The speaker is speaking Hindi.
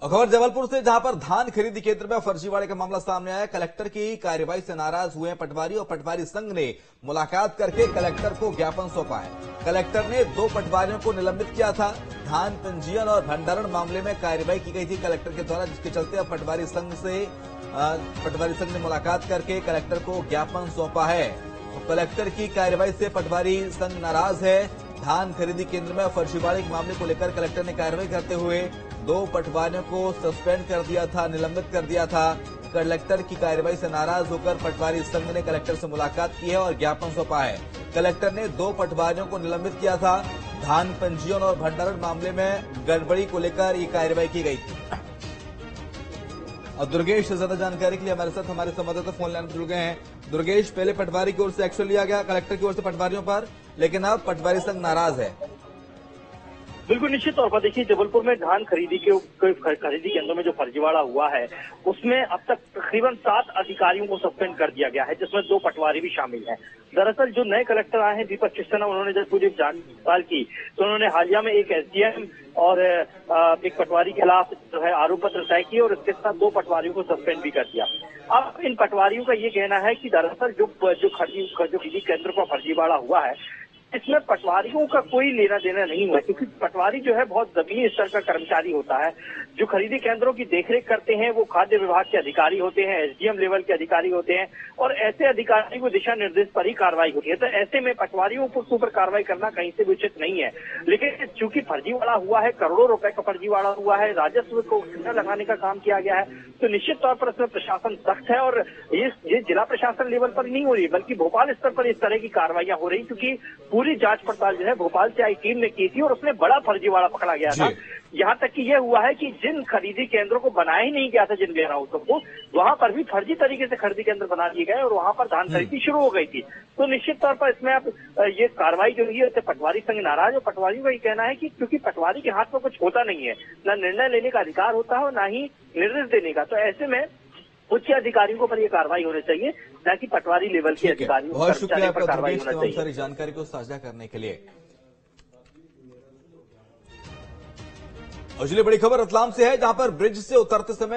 और खबर जबलपुर से, जहां पर धान खरीदी केंद्र में फर्जीवाड़े का मामला सामने आया। कलेक्टर की कार्रवाई से नाराज हुए पटवारी और पटवारी संघ ने मुलाकात करके कलेक्टर को ज्ञापन सौंपा है। कलेक्टर ने 2 पटवारियों को निलंबित किया था। धान पंजीयन और भंडारण मामले में कार्रवाई की गई थी कलेक्टर के द्वारा, जिसके चलते अब पटवारी संघ ने मुलाकात करके कलेक्टर को ज्ञापन सौंपा है। तो कलेक्टर की कार्रवाई से पटवारी संघ नाराज है। धान खरीदी केंद्र में फर्जीवाड़े के मामले को लेकर कलेक्टर ने कार्रवाई करते हुए 2 पटवारियों को सस्पेंड कर दिया था, निलंबित कर दिया था। कलेक्टर की कार्रवाई से नाराज होकर पटवारी संघ ने कलेक्टर से मुलाकात की है और ज्ञापन सौंपा है। कलेक्टर ने 2 पटवारियों को निलंबित किया था। धान पंजीयन और भंडारण मामले में गड़बड़ी को लेकर ये कार्रवाई की गई थी। और दुर्गेश से ज्यादा जानकारी के लिए हमारे साथ हमारे संवाददाता फोन लाइन पर जुड़ गए हैं। दुर्गेश, पहले पटवारी की ओर से एक्शन लिया गया कलेक्टर की ओर से पटवारियों पर, लेकिन अब पटवारी संघ नाराज है। बिल्कुल निश्चित तौर पर देखिए, जबलपुर में धान खरीदी केंद्रों में जो फर्जीवाड़ा हुआ है उसमें अब तक तकरीबन 7 अधिकारियों को सस्पेंड कर दिया गया है, जिसमें 2 पटवारी भी शामिल हैं। दरअसल जो नए कलेक्टर आए हैं दीपक चिश्तना, उन्होंने जब पूरी जांच की तो उन्होंने हालिया में एक एसडीएम और एक पटवारी के खिलाफ जो है आरोप पत्र तय किए और इसके साथ 2 पटवारियों को सस्पेंड भी कर दिया। अब इन पटवारियों का ये कहना है कि दरअसल जो खरीदी केंद्र पर फर्जीवाड़ा हुआ है इसमें पटवारियों का कोई लेना देना नहीं हुआ, क्योंकि पटवारी जो है बहुत जमीनी स्तर का कर्मचारी होता है। जो खरीदी केंद्रों की देखरेख करते हैं वो खाद्य विभाग के अधिकारी होते हैं, एसडीएम लेवल के अधिकारी होते हैं, और ऐसे अधिकारी को दिशा निर्देश पर ही कार्रवाई होती है। तो ऐसे में पटवारियों के ऊपर कार्रवाई करना कहीं से भी उचित नहीं है। लेकिन चूंकि फर्जीवाड़ा हुआ है, करोड़ों रुपए का फर्जीवाड़ा हुआ है, राजस्व को ठंडा लगाने का काम किया गया है, तो निश्चित तौर पर इसमें प्रशासन सख्त है। और ये जिला प्रशासन लेवल पर नहीं हो रही बल्कि भोपाल स्तर पर इस तरह की कार्रवाइयां हो रही, क्योंकि पूरी जांच पड़ताल जो है भोपाल से आई टीम ने की थी और उसमें बड़ा फर्जीवाड़ा पकड़ा गया था। यहाँ तक कि यह हुआ है कि जिन खरीदी केंद्रों को बनाया ही नहीं गया था, जिन वेयरहाउसों को, वहां पर भी फर्जी तरीके से खरीदी केंद्र बना दिए गए और वहां पर धान खरीदी शुरू हो गई थी। तो निश्चित तौर पर इसमें अब ये कार्रवाई जो हुई है उससे पटवारी संघ नाराज, और पटवारियों का ये कहना है कि क्योंकि पटवारी के हाथ में कुछ होता नहीं है, न निर्णय लेने का अधिकार होता है और न ही निर्देश देने का, तो ऐसे में उच्च अधिकारियों पर यह कार्रवाई होनी चाहिए, न कि पटवारी लेवल के अधिकारियों बहुत शुक्रिया आपका दुर्गेश, तमाम सारी जानकारी को साझा करने के लिए। और चलिए बड़ी खबर रतलाम से है, जहां पर ब्रिज से उतरते समय